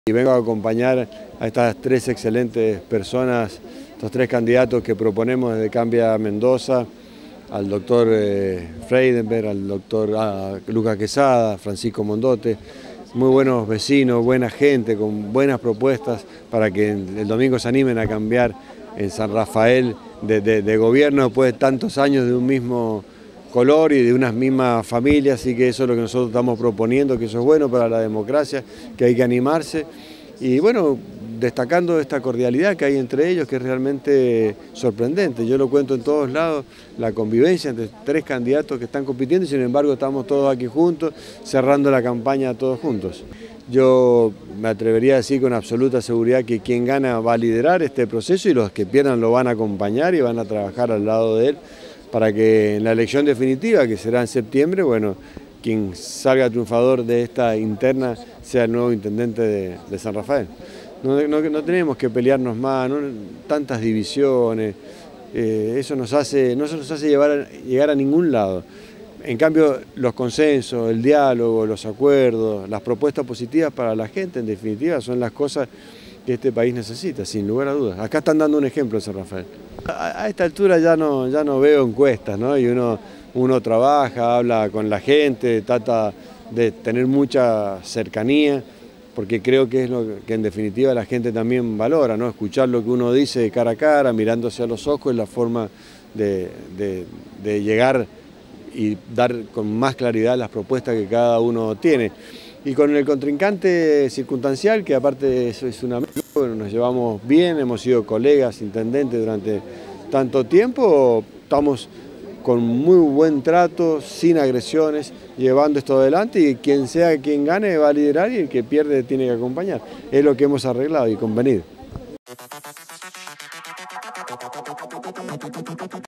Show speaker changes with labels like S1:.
S1: Y vengo a acompañar a estas tres excelentes personas, estos tres candidatos que proponemos desde Cambia Mendoza, al doctor Freidenberg, al doctor Lucas Quesada, Francisco Mondote, muy buenos vecinos, buena gente, con buenas propuestas para que el domingo se animen a cambiar en San Rafael de gobierno después de tantos años de un mismo color y de unas mismas familias, así que eso es lo que nosotros estamos proponiendo, que eso es bueno para la democracia, que hay que animarse y bueno, destacando esta cordialidad que hay entre ellos, que es realmente sorprendente. Yo lo cuento en todos lados, la convivencia entre tres candidatos que están compitiendo y sin embargo estamos todos aquí juntos, cerrando la campaña todos juntos. Yo me atrevería a decir con absoluta seguridad que quien gana va a liderar este proceso y los que pierdan lo van a acompañar y van a trabajar al lado de él para que en la elección definitiva, que será en septiembre, bueno, quien salga triunfador de esta interna sea el nuevo intendente de San Rafael. No tenemos que pelearnos más, tantas divisiones, eso no se nos hace llegar a ningún lado. En cambio, los consensos, el diálogo, los acuerdos, las propuestas positivas para la gente, en definitiva, son las cosas que este país necesita, sin lugar a dudas. Acá están dando un ejemplo en San Rafael. A esta altura ya no veo encuestas, ¿no? Y uno trabaja, habla con la gente, trata de tener mucha cercanía, porque creo que es lo que en definitiva la gente también valora, ¿no? Escuchar lo que uno dice de cara a cara, mirándose a los ojos, es la forma de llegar y dar con más claridad las propuestas que cada uno tiene. Y con el contrincante circunstancial, que aparte es un amigo, nos llevamos bien, hemos sido colegas, intendentes durante tanto tiempo, estamos con muy buen trato, sin agresiones, llevando esto adelante y quien sea quien gane va a liderar y el que pierde tiene que acompañar. Es lo que hemos arreglado y convenido.